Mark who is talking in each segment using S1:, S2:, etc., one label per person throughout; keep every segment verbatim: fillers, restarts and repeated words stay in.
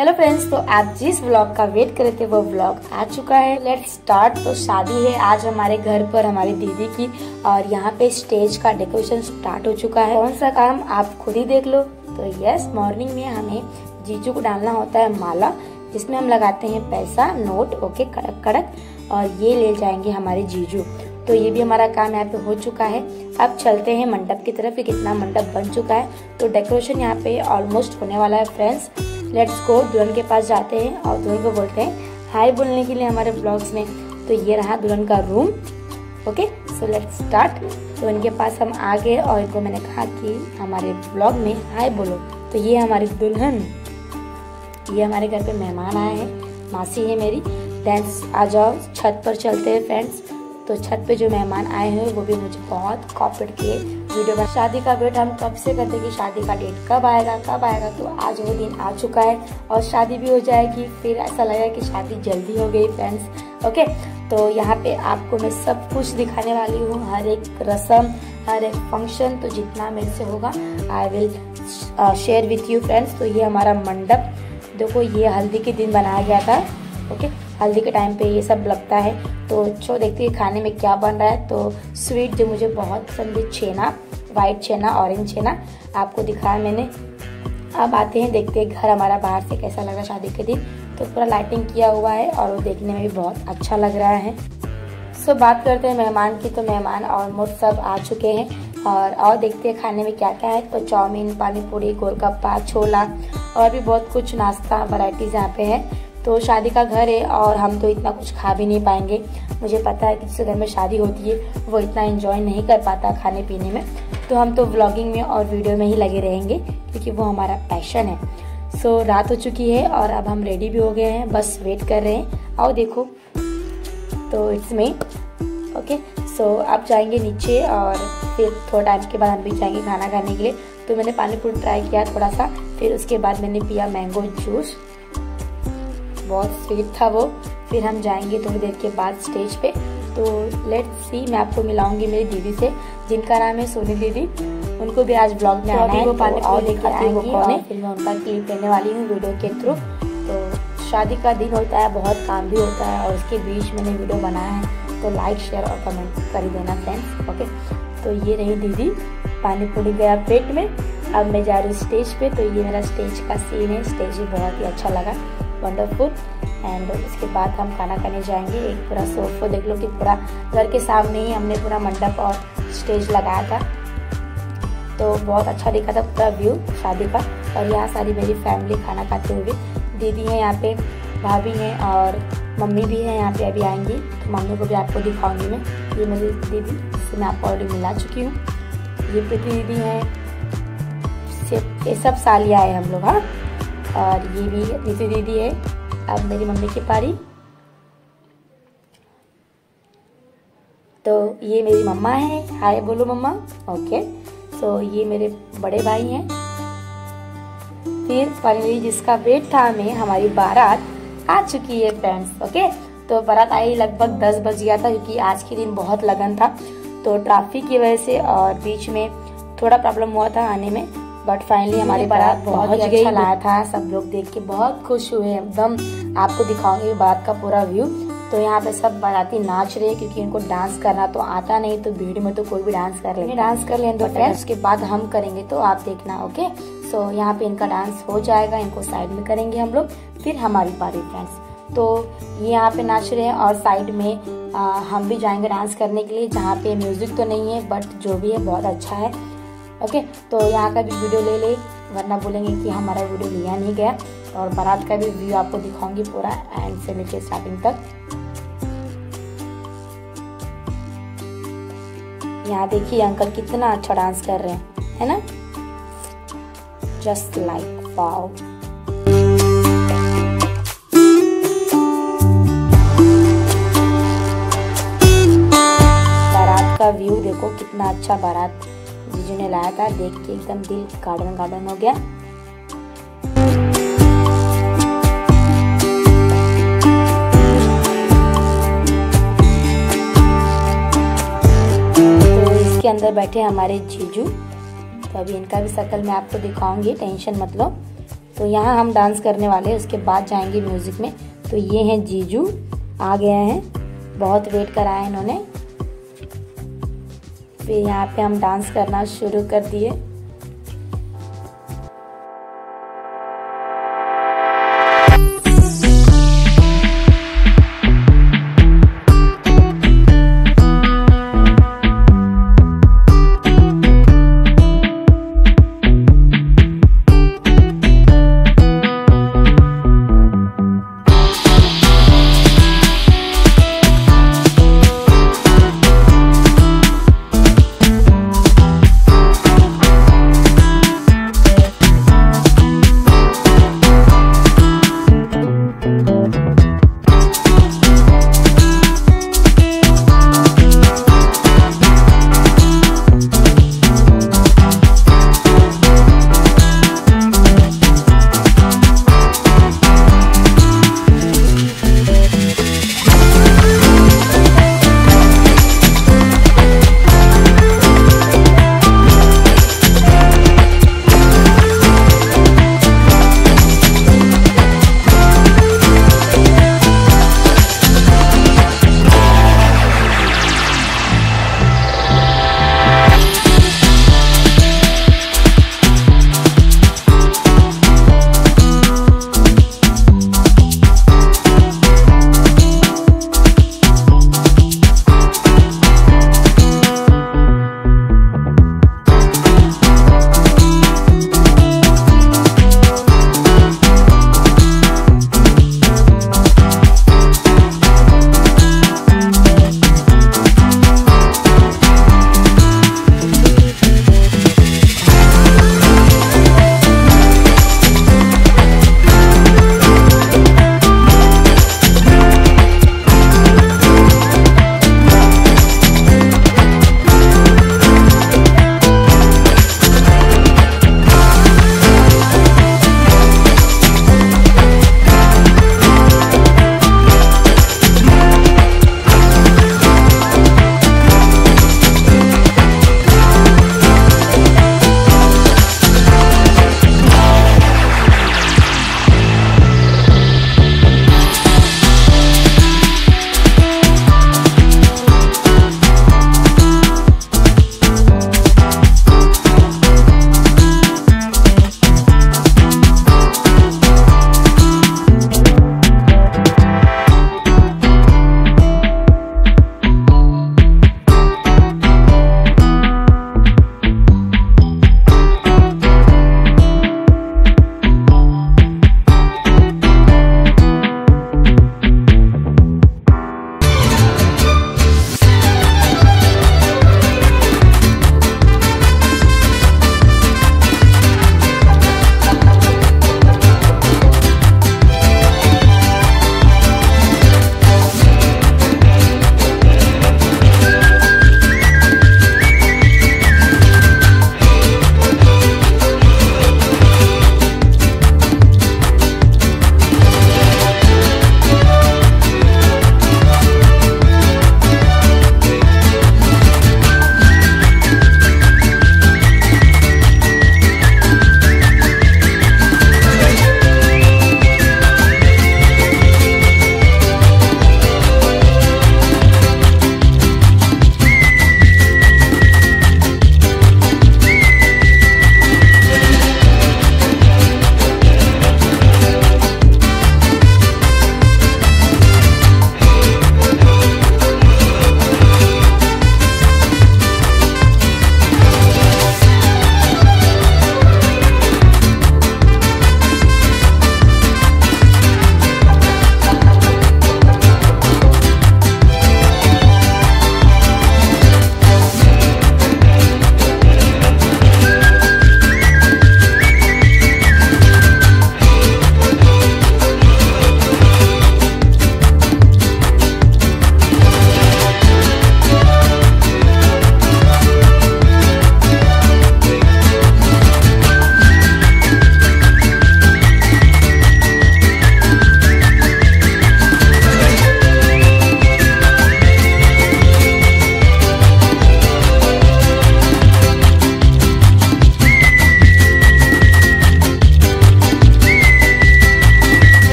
S1: Hello friends, तो आप जिस व्लॉग का वेट कर रहे थे वो व्लॉग आ चुका है। Let's start. तो शादी है आज हमारे घर पर हमारी दीदी की, और यहाँ पे स्टेज का डेकोरेशन स्टार्ट हो चुका है। कौन सा काम आप खुद ही देख लो। तो यस, मॉर्निंग में हमें जीजू को डालना होता है माला, जिसमें हम लगाते हैं पैसा नोट, ओके, कड़क कड़क, और ये ले जाएंगे हमारे जीजू। तो ये भी हमारा काम यहाँ पे हो चुका है। अब चलते हैं मंडप की तरफ कि कितना मंडप बन चुका है। तो डेकोरेशन यहाँ पे ऑलमोस्ट होने वाला है फ्रेंड्स। Let's go. दुल्हन के पास जाते हैं और दुल्हन को बोलते हैं हाय बोलने के लिए हमारे ब्लॉग्स में। तो ये रहा दुल्हन का room, okay. So let's start. तो इनके पास हम आ गए और इनको मैंने कहा कि हमारे ब्लॉग में हाय बोलो। तो ये हमारी दुल्हन, ये हमारे घर पे मेहमान आए हैं, मासी है मेरी। डांस आ जाओ, छत पर चलते हैं फ्रेंड्स। तो छत पे जो मेहमान आए हैं वो भी मुझे बहुत कॉपरेट किए वीडियो का। शादी का वेट हम कब से करते कि शादी का डेट कब आएगा कब आएगा। तो आज वो दिन आ चुका है और शादी भी हो जाएगी। फिर ऐसा लगेगा कि शादी जल्दी हो गई फ्रेंड्स, ओके। तो यहाँ पे आपको मैं सब कुछ दिखाने वाली हूँ, हर एक रस्म, हर एक फंक्शन। तो जितना मेरे से होगा I will share with you friends. तो ये हमारा मंडप देखो, ये हल्दी के दिन बनाया गया था, ओके। हल्दी के टाइम पे ये सब लगता है। तो चलो देखते हैं खाने में क्या बन रहा है। तो स्वीट जो मुझे बहुत पसंद है, छेना, वाइट छेना, ऑरेंज छेना, आपको दिखाया मैंने। अब आते हैं, देखते हैं घर हमारा बाहर से कैसा लगा शादी के दिन। तो पूरा लाइटिंग किया हुआ है और वो देखने में भी बहुत अच्छा लग रहा है। सो बात करते हैं मेहमान की। तो मेहमान ऑलमोस्ट सब आ चुके हैं और और देखते हैं खाने में क्या क्या है। तो चाउमीन, पानी पूरी, गोलगप्पा, छोला और भी बहुत कुछ नाश्ता वैरायटीज यहाँ पे है। तो शादी का घर है और हम तो इतना कुछ खा भी नहीं पाएंगे। मुझे पता है कि जिस घर में शादी होती है वो इतना एंजॉय नहीं कर पाता खाने पीने में। तो हम तो व्लॉगिंग में और वीडियो में ही लगे रहेंगे क्योंकि वो हमारा पैशन है। सो so, रात हो चुकी है और अब हम रेडी भी हो गए हैं, बस वेट कर रहे हैं। आओ देखो, तो इट्स मी, ओके। सो अब जाएंगे नीचे और फिर थोड़ा टाइम के बाद हम भी जाएंगे खाना खाने के लिए। तो मैंने पानी पूरी ट्राई किया थोड़ा सा, फिर उसके बाद मैंने पिया मैंगो जूस, बहुत स्वीट था वो। फिर हम जाएंगे थोड़ी देर के बाद स्टेज पे। तो लेट्स सी, मैं आपको मिलाऊंगी मेरी दीदी से जिनका नाम है सोनी दीदी। उनको भी आज ब्लॉग में आना है, वो पानी और लेकर आएंगी और फिर मैं उनका क्लिप लेने वाली हूँ वीडियो के थ्रू। तो शादी का दिन होता है, बहुत काम भी होता है और उसके बीच मैंने वीडियो बनाया है। तो लाइक, शेयर और कमेंट कर देना फ्रेंड्स, ओके। तो ये रही दीदी, पानी पूरी गया पेट में। अब मैं जा रही हूँ स्टेज पे। तो ये मेरा स्टेज का सीन है। स्टेज भी बहुत ही अच्छा लगा, वंडरफुल। एंड उसके बाद हम खाना खाने जाएंगे। एक पूरा सोफा देख लो कि पूरा घर के सामने ही हमने पूरा मंडप और स्टेज लगाया था। तो बहुत अच्छा दिखा था पूरा व्यू शादी का। और यहाँ सारी मेरी फैमिली खाना खाते हुए, दीदी हैं यहाँ पे, भाभी हैं और मम्मी भी हैं यहाँ पे, अभी आएंगी। तो मम्मी को भी आपको दिखाऊंगी मैं। ये मेरी दीदी, जिससे मैं आपको ऑलरेडी मिला चुकी हूँ। ये प्रीति दीदी हैं, ये सब सालिया है हम लोग, हाँ। और ये भी प्रीति दीदी है। अब मेरी मम्मी की पारी। तो ये मेरी मम्मा है, हाय बोलो मम्मा, ओके। सो ये मेरे बड़े भाई हैं। फिर फाइनली जिसका वेट था हमें, हमारी बारात आ चुकी है फ्रेंड्स, ओके। तो बारात आई लगभग दस बज गया था क्योंकि आज के दिन बहुत लगन था। तो ट्रैफिक की वजह से और बीच में थोड़ा प्रॉब्लम हुआ था आने में, बट फाइनली हमारी बारात बहुत ही अच्छा लाया था। सब लोग देख के बहुत खुश हुए एकदम। आपको दिखाऊंगी बारात का पूरा व्यू। तो यहाँ पे सब बाराती नाच रहे हैं क्योंकि इनको डांस करना तो आता नहीं। तो भीड़ में तो कोई भी डांस कर ले, डांस कर लें। तो फ्रेंड्स उसके बाद हम करेंगे, तो आप देखना, ओके। सो यहाँ पे इनका डांस हो जाएगा, इनको साइड में करेंगे हम लोग, फिर हमारी बारी फ्रेंड्स। तो ये यहाँ पे नाच रहे हैं और साइड में आ, हम भी जाएंगे डांस करने के लिए, जहाँ पे म्यूजिक तो नहीं है बट जो भी है बहुत अच्छा है, ओके। तो यहाँ का भी वीडियो ले ले, वरना बोलेंगे कि हमारा वीडियो लिया नहीं गया। और बारात का भी व्यू आपको दिखाऊंगी पूरा एंड से लेके स्टार्टिंग तक। यहाँ देखिए अंकल कितना अच्छा डांस कर रहे हैं, है ना, जस्ट लाइक वाओ। बारात का व्यू देखो कितना अच्छा बारात जीजू ने लाया था, देख के एकदम दिल गार्डन गार्डन हो गया। तो इसके अंदर बैठे हमारे जीजू। तो अभी इनका भी शक्ल मैं आपको दिखाऊंगी, टेंशन मत लो। तो यहाँ हम डांस करने वाले हैं, उसके बाद जाएंगे म्यूजिक में। तो ये हैं जीजू, आ गए हैं, बहुत वेट कराया है इन्होंने। फिर यहाँ पे हम डांस करना शुरू कर दिए।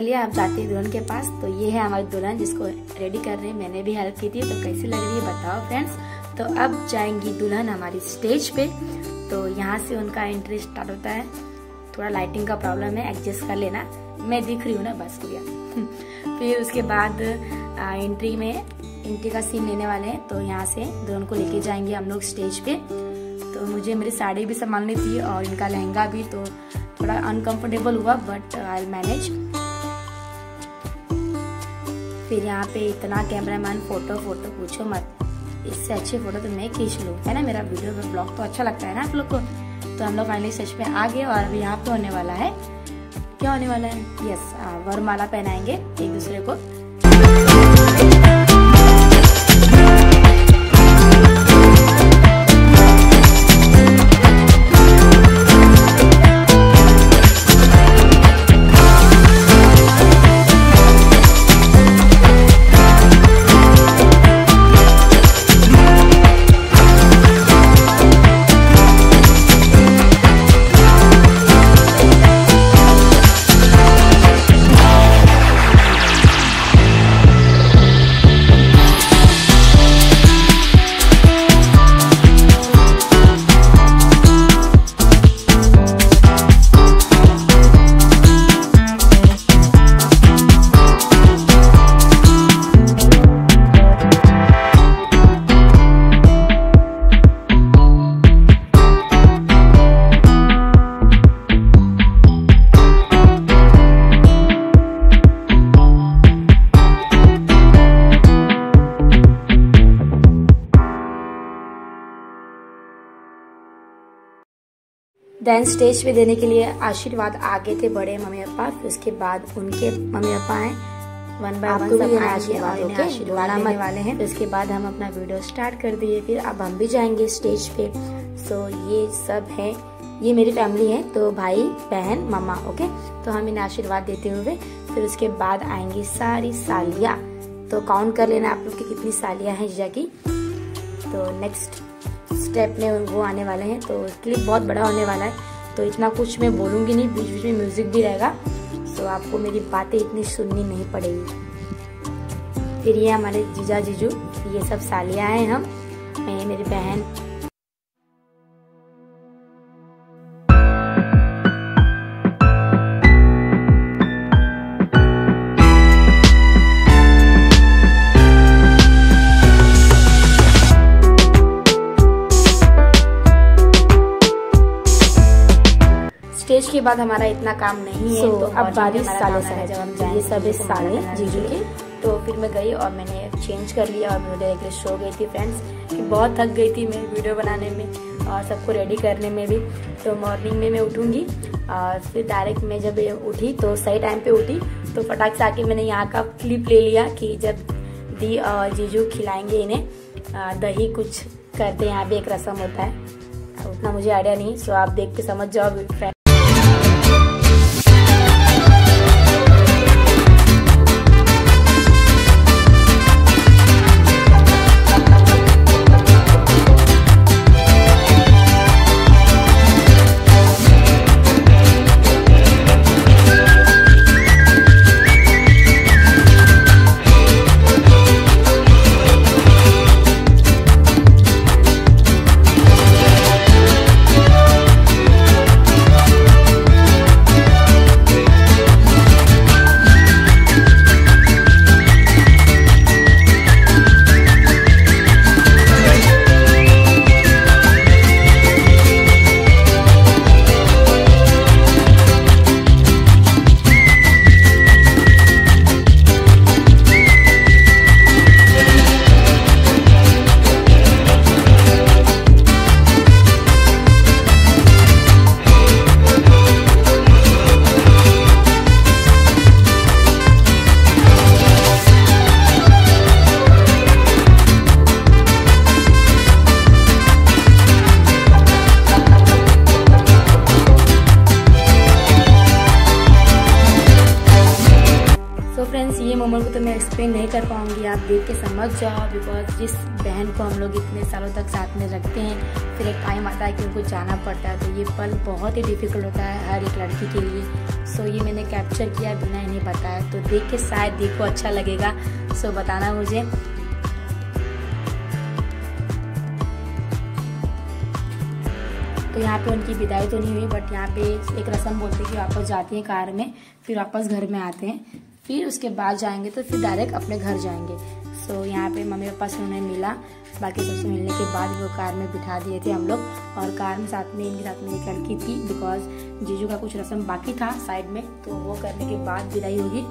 S1: चलिए आप जाते हैं दुल्हन के पास। तो ये है हमारी दुल्हन जिसको रेडी कर रहे हैं, मैंने भी हेल्प की थी। तो कैसी लग रही है बताओ फ्रेंड्स। तो अब जाएंगी दुल्हन हमारी स्टेज पे। तो यहाँ से उनका एंट्री स्टार्ट होता है। थोड़ा लाइटिंग का प्रॉब्लम है, एडजस्ट कर लेना, मैं दिख रही हूँ ना बस भैया। फिर उसके बाद एंट्री में एंट्री का सीन लेने वाले हैं। तो यहाँ से दुल्हन को लेके जाएंगे हम लोग स्टेज पे। तो मुझे मेरी साड़ी भी संभालनी थी और इनका लहंगा भी, तो थोड़ा अनकंफर्टेबल हुआ बट आई मैनेज। फिर यहाँ पे इतना कैमरामैन, फोटो फोटो पूछो मत, इससे अच्छी फोटो तो मैं खींच लूँ, है ना। मेरा वीडियो में ब्लॉग तो अच्छा लगता है ना आप लोग को। तो हम लोग फाइनली स्टेज पे आ गए और अभी यहाँ पे होने वाला है, क्या होने वाला है, यस वरमाला पहनाएंगे एक दूसरे को। देन स्टेज पे देने के लिए आशीर्वाद आगे थे बड़े मम्मी पापा, फिर उसके बाद उनके मम्मी पापा हैं, वन बाय वन सब आशीर्वाद आशीर्वाद देने वाले हैं। फिर उसके बाद हम अपना वीडियो स्टार्ट कर दिए। फिर अब हम भी जाएंगे स्टेज पे। सो ये सब है, ये मेरी फैमिली है, तो भाई बहन मम्मा, ओके। तो हम इन्हें आशीर्वाद देते हुए फिर उसके बाद आएंगी सारी सालियाँ। तो काउंट कर लेना आप लोग की कितनी सालियाँ हैं जीजा की। तो नेक्स्ट स्टेप में वो आने वाले हैं, तो क्लिप बहुत बड़ा होने वाला है, तो इतना कुछ मैं बोलूँगी नहीं, बीच बीच में म्यूजिक भी रहेगा, तो आपको मेरी बातें इतनी सुननी नहीं पड़ेगी। फिर ये हमारे जीजा जीजू, ये सब सालियाँ हैं, हम मैं मेरी बहन। स्टेज के बाद हमारा इतना काम नहीं है, so, तो अब बारिश साले से जब हम जाएंगे, ये सब इस साले जीजू के। तो फिर मैं गई और मैंने चेंज कर लिया और मैं डायरेक्टली सो गई थी फ्रेंड्स, कि बहुत थक गई थी मैं वीडियो बनाने में और सबको रेडी करने में भी। तो मॉर्निंग में मैं उठूंगी और फिर डायरेक्ट मैं जब उठी तो सही टाइम पे उठी, तो फटाक से आके मैंने यहाँ का क्लिप ले लिया कि जब दी और जीजू खिलाएंगे इन्हें दही, कुछ करते हैं यहाँ पे एक रस्म होता है, उतना मुझे आइडिया नहीं, सो आप देख के समझ जाओ फ्रेंड। मोमेंट को तो मैं एक्सप्लेन नहीं कर पाऊंगी, आप देख के समझ जाओ। बिकॉज जिस बहन को हम लोग इतने सालों तक साथ में रखते हैं, फिर एक टाइम आता है कि उनको जाना पड़ता है, तो ये पल बहुत ही डिफिकल्ट होता है हर एक लड़की के लिए। सो ये मैंने कैप्चर किया बिना इन्हें बताया, तो देख के शायद देखो अच्छा लगेगा। सो बताना मुझे। तो यहाँ पे उनकी विदाई तो नहीं हुई, बट यहाँ पे एक रस्म बोलते हैं कि वापस जाती हैं कार में, फिर वापस घर में आते हैं, फिर उसके बाद जाएंगे तो फिर डायरेक्ट अपने घर जाएंगे। सो so, यहाँ पे मम्मी पापा से उन्हें मिला, बाकी सबसे मिलने के बाद वो कार में बिठा दिए थे हम लोग, और कार में साथ में इनके साथ में एक लड़की थी, बिकॉज जीजू का कुछ रस्म बाकी था साइड में, तो वो करने के बाद विदाई होगी।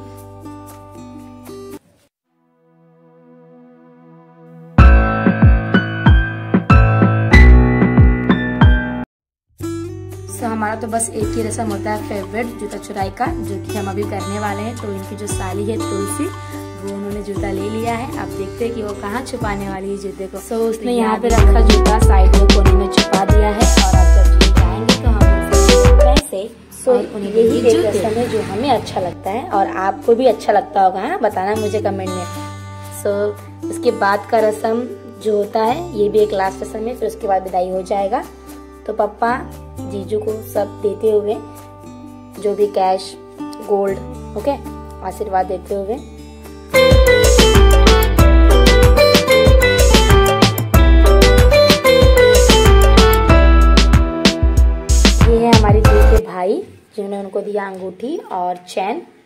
S1: तो हमारा तो बस एक ही रस्म होता है फेवरेट, जूता चुराई का, जो कि हम अभी करने वाले हैं। तो इनकी जो साली है तुलसी, वो उन्होंने जूता ले लिया है। अब देखते हैं कि वो कहाँ छुपाने वाली है जूते को। सो so, उसने यहाँ पे रखा जूता साइड में कोने में छुपा दिया है, और अब जब जी जाएंगे तो हम पैसे सो उन्हें यही एक रस्म है जो हमें अच्छा लगता है और आपको भी अच्छा लगता होगा, है बताना मुझे कमेंट में। सो so, उसके बाद का रस्म जो होता है, ये भी एक लास्ट रस्म है, फिर उसके बाद विदाई हो जाएगा। तो पापा जीजू को सब देते हुए, जो भी कैश गोल्ड ओके आशीर्वाद देते हुए। ये है हमारे जीजू के भाई, जिन्होंने उनको दिया अंगूठी और चैन।